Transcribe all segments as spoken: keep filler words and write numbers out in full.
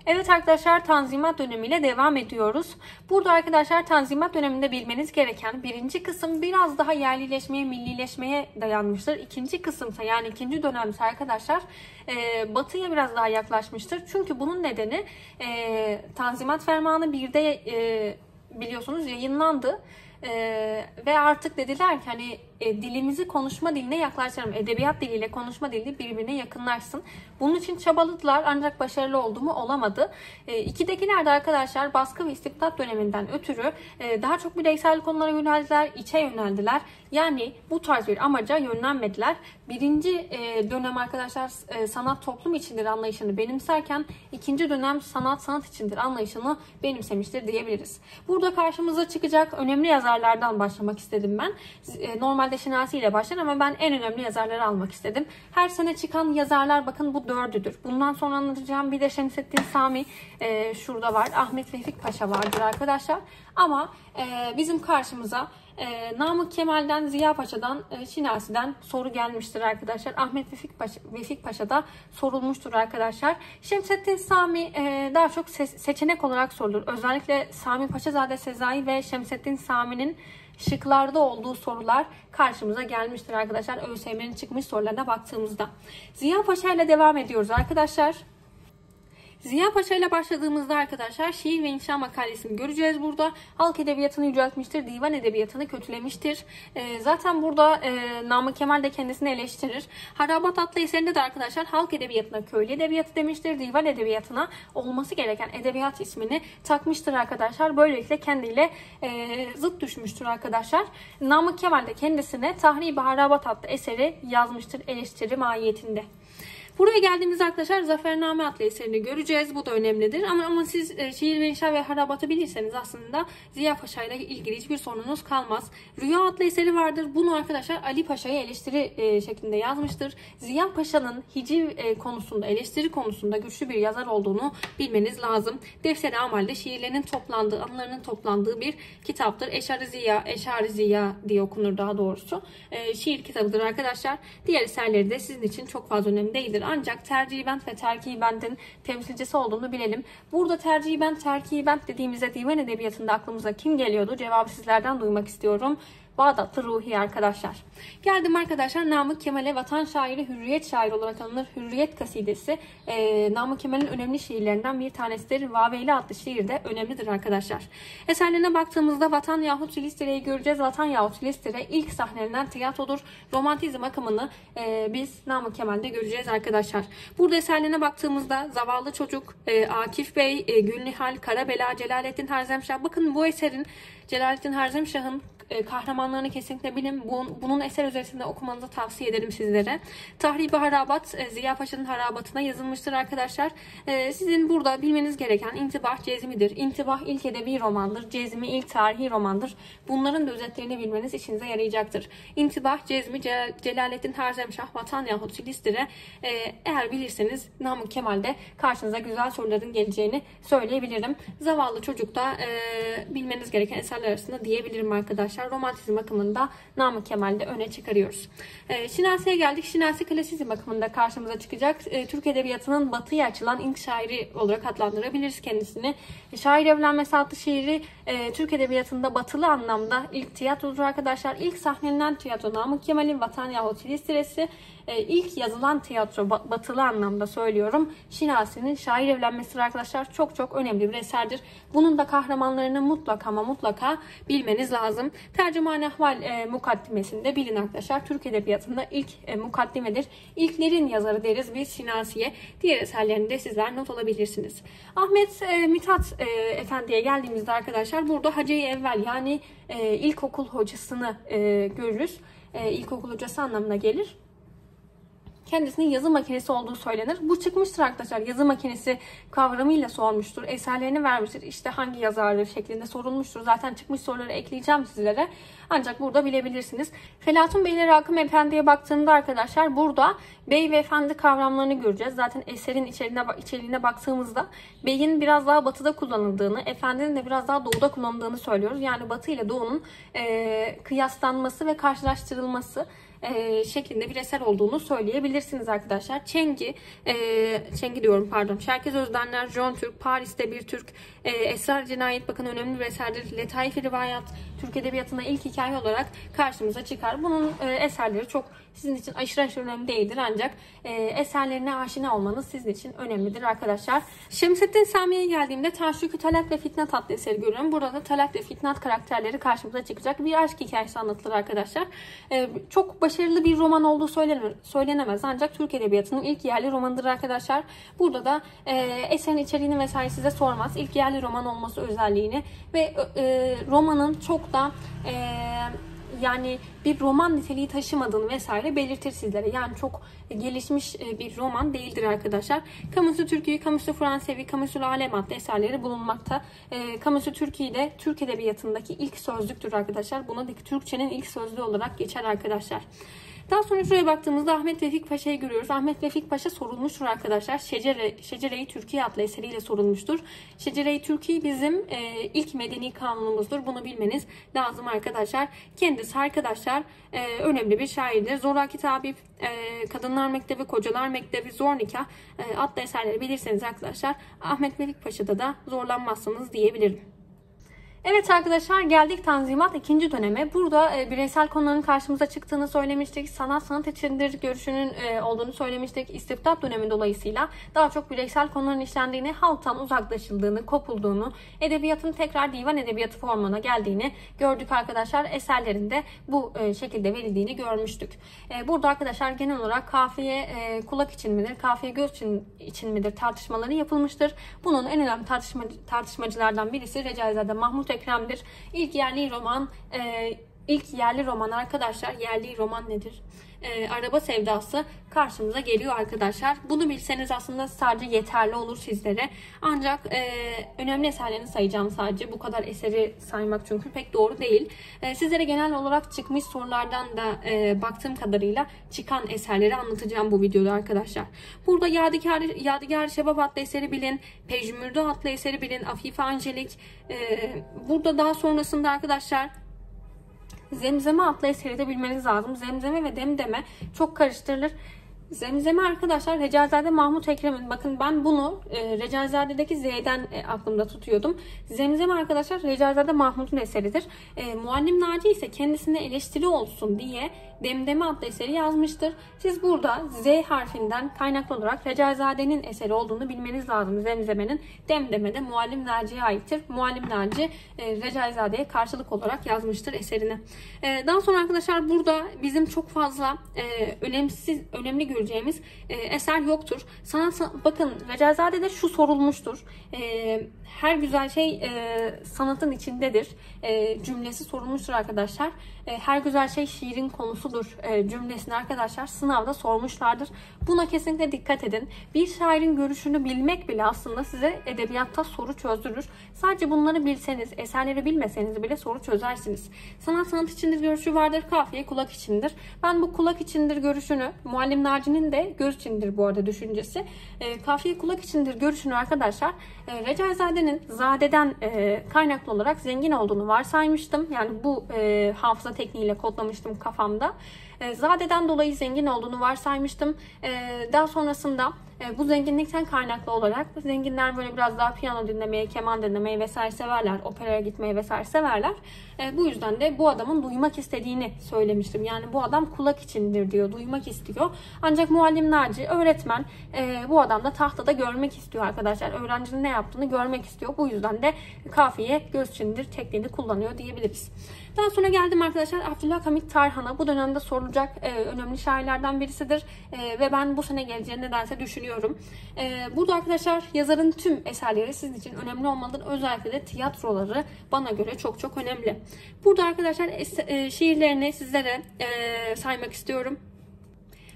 Evet arkadaşlar, Tanzimat dönemiyle devam ediyoruz. Burada arkadaşlar Tanzimat döneminde bilmeniz gereken birinci kısım biraz daha yerlileşmeye, millileşmeye dayanmıştır. İkinci kısımsa yani ikinci dönemse arkadaşlar e, batıya biraz daha yaklaşmıştır. Çünkü bunun nedeni e, Tanzimat Fermanı birde e, biliyorsunuz yayınlandı. Ee, ve artık dediler ki hani e, dilimizi konuşma diline yaklaştıralım. Edebiyat diliyle konuşma dili birbirine yakınlaşsın. Bunun için çabaladılar ancak başarılı oldu mu? Olamadı. E, ikidekiler de arkadaşlar baskı ve istibdat döneminden ötürü e, daha çok bireysel konulara yöneldiler, içe yöneldiler. Yani bu tarz bir amaca yönlenmediler. Birinci e, dönem arkadaşlar e, sanat toplum içindir anlayışını benimserken ikinci dönem sanat sanat içindir anlayışını benimsemiştir diyebiliriz. Burada karşımıza çıkacak önemli yazarlardan başlamak istedim ben. E, normalde Şinasi ile başlar ama ben en önemli yazarları almak istedim. Her sene çıkan yazarlar bakın bu dördüdür. Bundan sonra anlatacağım bir de Şemsettin Sami e, şurada var. Ahmet Vefik Paşa vardır arkadaşlar. Ama e, bizim karşımıza e, Namık Kemal'den, Ziya Paşa'dan, e, Şinasi'den soru gelmiştir arkadaşlar. Ahmet Vefik Paşa, Vefik Paşa'da sorulmuştur arkadaşlar. Şemsettin Sami e, daha çok se seçenek olarak sorulur. Özellikle Sami Paşazade Sezai ve Şemsettin Sami'nin şıklarda olduğu sorular karşımıza gelmiştir arkadaşlar. ÖSYM'nin çıkmış sorularına baktığımızda. Ziya Paşa ile devam ediyoruz arkadaşlar. Ziya Paşa ile başladığımızda arkadaşlar şiir ve inşa makalesini göreceğiz burada. Halk edebiyatını yüceltmiştir, divan edebiyatını kötülemiştir. E, zaten burada e, Namık Kemal de kendisini eleştirir. Harabat adlı eserinde de arkadaşlar halk edebiyatına köylü edebiyatı demiştir. Divan edebiyatına olması gereken edebiyat ismini takmıştır arkadaşlar. Böylelikle kendiyle e, zıt düşmüştür arkadaşlar. Namık Kemal de kendisine Tahrib-i Harabat adlı eseri yazmıştır eleştiri mahiyetinde. Buraya geldiğimizde arkadaşlar Zafername adlı eserini göreceğiz. Bu da önemlidir. Ama, ama siz e, şiir ve inşa ve harabatı bilirseniz aslında Ziya Paşa ile ilgili hiçbir sorununuz kalmaz. Rüya adlı eseri vardır. Bunu arkadaşlar Ali Paşa'ya eleştiri e, şeklinde yazmıştır. Ziya Paşa'nın hiciv e, konusunda, eleştiri konusunda güçlü bir yazar olduğunu bilmeniz lazım. Defter-i Amal'de şiirlerinin toplandığı, anılarının toplandığı bir kitaptır. Eşar-ı Ziya, Eşar-ı Ziya diye okunur daha doğrusu. E, şiir kitabıdır arkadaşlar. Diğer eserleri de sizin için çok fazla önemli değildir. Ancak tercih-i-bent ve terki-i-bent'in temsilcisi olduğunu bilelim. Burada tercih-i-bent, terki-i-bent dediğimizde divan edebiyatında aklımıza kim geliyordu? Cevabı sizlerden duymak istiyorum. Bağdatlı Ruhi arkadaşlar. Geldim arkadaşlar Namık Kemal'e vatan şairi, hürriyet şairi olarak tanınır. Hürriyet kasidesi e, Namık Kemal'in önemli şiirlerinden bir tanesidir. Vaveyli adlı şiir de önemlidir arkadaşlar. Eserlerine baktığımızda Vatan yahut Filistire'yi göreceğiz. Vatan yahut Filistire ilk sahnelenen tiyatrodur. Romantizm akımını e, biz Namık Kemal'de göreceğiz arkadaşlar. Burada eserlerine baktığımızda Zavallı Çocuk, e, Akif Bey, e, Gülnihal, Karabela, Celalettin Harzemşah. Bakın bu eserin Celalettin Harzemşah'ın kahramanlarını kesinlikle bilin. Bunun eser üzerinde okumanızı tavsiye ederim sizlere. Tahrib-i Harabat Ziya Paşa'nın harabatına yazılmıştır arkadaşlar. Sizin burada bilmeniz gereken İntibah Cezmi'dir. İntibah ilk edebi romandır. Cezmi ilk tarihi romandır. Bunların da özetlerini bilmeniz işinize yarayacaktır. İntibah, Cezmi, Celalettin Harzemşah, Vatan yahut Filistire eğer bilirseniz Namık Kemal'de karşınıza güzel soruların geleceğini söyleyebilirim. Zavallı Çocuk da bilmeniz gereken eserler arasında diyebilirim arkadaşlar. Romantizm akımında Namık Kemal'de öne çıkarıyoruz. E, Şinasi'ye geldik. Şinasi klasizm akımında karşımıza çıkacak. E, Türk Edebiyatı'nın batıya açılan ilk şairi olarak adlandırabiliriz kendisini. E, Şair Evlenmesi adlı şiiri e, Türk Edebiyatı'nda batılı anlamda ilk tiyatrodur arkadaşlar. İlk sahnelenen tiyatro Namık Kemal'in Vatan yahut Filistiresi. E, ilk yazılan tiyatro batılı anlamda söylüyorum. Şinasi'nin Şair Evlenmesi arkadaşlar çok çok önemli bir eserdir. Bunun da kahramanlarını mutlaka ama mutlaka bilmeniz lazım. Tercüman-ı Ahval e, mukaddimesinde bilin arkadaşlar. Türk Edebiyatı'nda ilk e, mukaddimedir. İlklerin yazarı deriz biz Şinasi'ye. Diğer eserlerini de sizler not alabilirsiniz. Ahmet e, Mithat e, Efendi'ye geldiğimizde arkadaşlar burada Hacı-i Evvel yani e, ilkokul hocasını e, görürüz. E, ilkokul hocası anlamına gelir. Kendisinin yazı makinesi olduğu söylenir. Bu çıkmıştır arkadaşlar. Yazı makinesi kavramıyla sormuştur. Eserlerini vermiştir. İşte hangi yazardır şeklinde sorulmuştur. Zaten çıkmış soruları ekleyeceğim sizlere. Ancak burada bilebilirsiniz. Felatun Bey ile Rakım Efendi'ye baktığımda arkadaşlar burada bey ve efendi kavramlarını göreceğiz. Zaten eserin içeriğine, içeriğine baktığımızda beyin biraz daha batıda kullanıldığını, efendinin de biraz daha doğuda kullanıldığını söylüyoruz. Yani batı ile doğunun e, kıyaslanması ve karşılaştırılması E, şeklinde bir eser olduğunu söyleyebilirsiniz arkadaşlar. Çengi, e, Çengi diyorum pardon. Şerkez Özdenler, John Türk, Paris'te bir Türk, e, Esrar Cinayet bakın önemli bir eserdir. Letaif-i Rivayat Türk Edebiyatı'nda ilk hikaye olarak karşımıza çıkar. Bunun e, eserleri çok sizin için aşırı aşırı önemli değildir ancak e, eserlerine aşina olmanız sizin için önemlidir arkadaşlar. Şemsettin Sami'ye geldiğimde Taşrikü Talat ve Fitnat adlı eseri görüyorum. Burada da Talat ve Fitnat karakterleri karşımıza çıkacak. Bir aşk hikayesi anlatılır arkadaşlar. E, çok başarılı bir roman olduğu söylenemez ancak Türk Edebiyatı'nın ilk yerli romanıdır arkadaşlar. Burada da e, eserin içeriğini vesaire size sormaz. İlk yerli roman olması özelliğini ve e, romanın çok da e, yani bir roman niteliği taşımadığını vesaire belirtir sizlere. Yani çok gelişmiş bir roman değildir arkadaşlar. Kamusu Türkiye, Kamusu Fransevi, Kamusu Alem adlı eserleri bulunmakta. Kamusu Türkiye'de Türk Edebiyatı'ndaki ilk sözlüktür arkadaşlar. Buna Türkçenin ilk sözlüğü olarak geçer arkadaşlar. Daha sonra şuraya baktığımızda Ahmet Vefik Paşa'yı görüyoruz. Ahmet Vefik Paşa sorulmuştur arkadaşlar. Şecere, Şecere-i Türkiye adlı eseriyle sorulmuştur. Şecere-i Türkiye bizim e, ilk medeni kanunumuzdur. Bunu bilmeniz lazım arkadaşlar. Kendisi arkadaşlar e, önemli bir şairdir. Zoraki Tabip, e, Kadınlar Mektebi, Kocalar Mektebi, Zor Nikah e, adlı eserleri bilirseniz arkadaşlar Ahmet Vefik Paşa'da da zorlanmazsınız diyebilirim. Evet arkadaşlar geldik Tanzimat ikinci döneme. Burada e, bireysel konuların karşımıza çıktığını söylemiştik. Sanat sanat içindir görüşünün e, olduğunu söylemiştik. İstibdat dönemi dolayısıyla daha çok bireysel konuların işlendiğini, halktan uzaklaşıldığını, kopulduğunu, edebiyatın tekrar divan edebiyatı formuna geldiğini gördük arkadaşlar. Eserlerinde bu e, şekilde verildiğini görmüştük. E, burada arkadaşlar genel olarak kafiye e, kulak için midir, kafiye göz için, için midir tartışmaları yapılmıştır. Bunun en önemli tartışma, tartışmacılardan birisi Recaizade Mahmut Ekrem'dir. İlk yerli roman, e, ilk yerli roman arkadaşlar, yerli roman nedir? E, Araba Sevdası karşımıza geliyor arkadaşlar. Bunu bilseniz aslında sadece yeterli olur sizlere. Ancak e, önemli eserlerini sayacağım sadece. Bu kadar eseri saymak çünkü pek doğru değil. E, sizlere genel olarak çıkmış sorulardan da e, baktığım kadarıyla çıkan eserleri anlatacağım bu videoda arkadaşlar. Burada Yadigar, Yadigar Şebap adlı eseri bilin. Pejmürde adlı eseri bilin. Afife Angelik. E, burada daha sonrasında arkadaşlar Zemzeme adlı eseri de bilmeniz lazım. Zemzeme ve Demdeme çok karıştırılır. Zemzeme arkadaşlar Recaizade Mahmut Ekrem'in, bakın ben bunu e, Recaizade'deki Z'den e, aklımda tutuyordum. Zemzeme arkadaşlar Recaizade Mahmut'un eseridir. E, Muallim Naci ise kendisine eleştiri olsun diye Demdeme adlı eseri yazmıştır. Siz burada Z harfinden kaynaklı olarak Recaizade'nin eseri olduğunu bilmeniz lazım. Zemzeme'nin, Demdeme de Muallim Naci'ye aittir. Muallim Naci e, Recaizade'ye karşılık olarak yazmıştır eserini. E, daha sonra arkadaşlar burada bizim çok fazla e, önemsiz, önemli göreceğimiz e, eser yoktur. Sanat, bakın Recaizade'de şu sorulmuştur. E, her güzel şey e, sanatın içindedir. E, cümlesi sorulmuştur arkadaşlar. E, her güzel şey şiirin konusudur e, cümlesini arkadaşlar sınavda sormuşlardır. Buna kesinlikle dikkat edin. Bir şairin görüşünü bilmek bile aslında size edebiyatta soru çözdürür. Sadece bunları bilseniz, eserleri bilmeseniz bile soru çözersiniz. Sanat sanat içindir görüşü vardır. Kafiye kulak içindir. Ben bu kulak içindir görüşünü, Muallim Naci'nin de göz içindir bu arada düşüncesi. E, kafiye kulak içindir görüşünü arkadaşlar e, Recaizade'nin Zade'den e, kaynaklı olarak zengin olduğunu varsaymıştım. Yani bu e, hafıza tekniğiyle kodlamıştım kafamda. E, Zade'den dolayı zengin olduğunu varsaymıştım. E, daha sonrasında e, bu zenginlikten kaynaklı olarak zenginler böyle biraz daha piyano dinlemeyi, keman dinlemeyi vesaire severler. Operaya gitmeyi vesaire severler. E, bu yüzden de bu adamın duymak istediğini söylemiştim. Yani bu adam kulak içindir diyor, duymak istiyor. Ancak Muallim Naci öğretmen e, bu adam da tahtada görmek istiyor arkadaşlar. Öğrencinin ne yaptığını görmek istiyor. Bu yüzden de kafiye göz içindir tekniğini kullanıyor diyebiliriz. Daha sonra geldim arkadaşlar Abdülhamit Tarhan'a. Bu dönemde sorulacak e, önemli şairlerden birisidir. E, ve ben bu sene geleceğini nedense düşünüyorum. E, burada arkadaşlar yazarın tüm eserleri sizin için önemli olmalıdır. Özellikle de tiyatroları bana göre çok çok önemli. Burada arkadaşlar e, şiirlerini sizlere e, saymak istiyorum.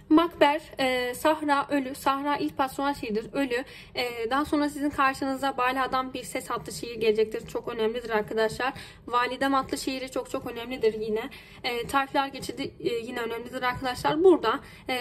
Makber, e, Sahra, Ölü. Sahra ilk pastoral şiirdir. Ölü. E, daha sonra sizin karşınıza Bala'dan bir ses adlı şiir gelecektir. Çok önemlidir arkadaşlar. Validem adlı şiiri çok çok önemlidir yine. E, Tarifler Geçidi e, yine önemlidir arkadaşlar. Burada e,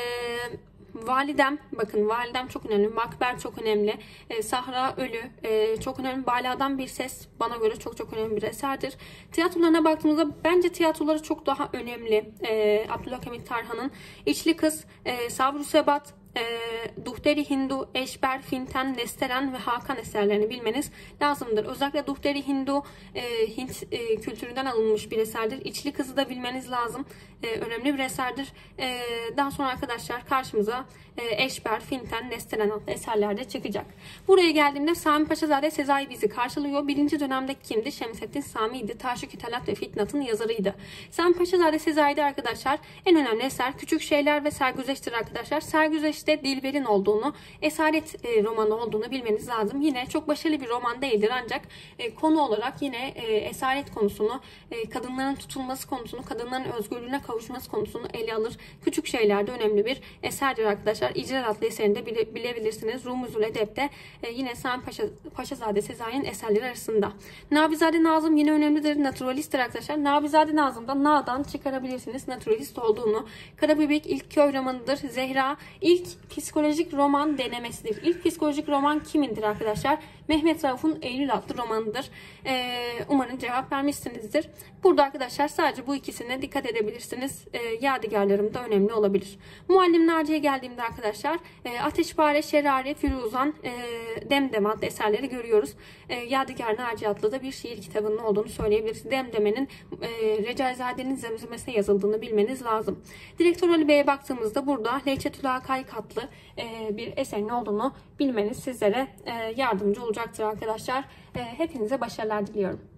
Validem, bakın validem çok önemli. Makber çok önemli. E, Sahra, Ölü e, çok önemli. Bala'dan bir ses bana göre çok çok önemli bir eserdir. Tiyatrolarına baktığımızda bence tiyatroları çok daha önemli. E, Abdülhamit Tarhan'ın İçli Kız, e, Sabr-ı Sebat, E, Duhteri Hindu, Eşber, Finten, Nesteren ve Hakan eserlerini bilmeniz lazımdır. Özellikle Duhteri Hindu e, Hint e, kültüründen alınmış bir eserdir. İçli Kız'ı da bilmeniz lazım. E, önemli bir eserdir. E, daha sonra arkadaşlar karşımıza e, Eşber, Finten, Nesteren adlı eserler de çıkacak. Buraya geldiğimde Sami Paşazade Sezai bizi karşılıyor. Birinci dönemde kimdi? Şemsettin Sami'ydi. Taşik-i Talat ve Fitnat'ın yazarıydı. Sami Paşazade Sezai'de arkadaşlar en önemli eser Küçük Şeyler ve Sergüzeşt'tir arkadaşlar. Sergüzeş de Dilber'in olduğunu, esaret e, romanı olduğunu bilmeniz lazım. Yine çok başarılı bir roman değildir ancak e, konu olarak yine e, esaret konusunu, e, kadınların tutulması konusunu, kadınların özgürlüğüne kavuşması konusunu ele alır. Küçük Şeyler'de önemli bir eserdir arkadaşlar. İcrar adlı eserini de bile, bilebilirsiniz. Rumuzul Edep'te e, yine Sami Paşa, Paşazade Sezai'nin eserleri arasında. Nabizade Nazım yine önemlidir. Naturalisttir arkadaşlar. Nabizade Nazım'da Na'dan çıkarabilirsiniz naturalist olduğunu. Karabebek ilk köy romanıdır. Zehra ilk psikolojik roman denemesidir. İlk psikolojik roman kimindir arkadaşlar? Mehmet Rauf'un Eylül adlı romanıdır. Ee, umarım cevap vermişsinizdir. Burada arkadaşlar sadece bu ikisine dikkat edebilirsiniz. Ee, yadigarlarım da önemli olabilir. Muallim Naci'ye geldiğimde arkadaşlar e, Ateşpare, Şerari, Firuzan, e, Demdeme adlı eserleri görüyoruz. E, Yadigar Naci adlı da bir şiir kitabının olduğunu söyleyebiliriz. Demdeme'nin e, Recaizade'nin Zemzemesine yazıldığını bilmeniz lazım. Direktör Ali Bey'e baktığımızda burada Leyçetül Hakayk adlı e, bir eserin olduğunu bilmeniz sizlere e, yardımcı olacaktır arkadaşlar. E, hepinize başarılar diliyorum.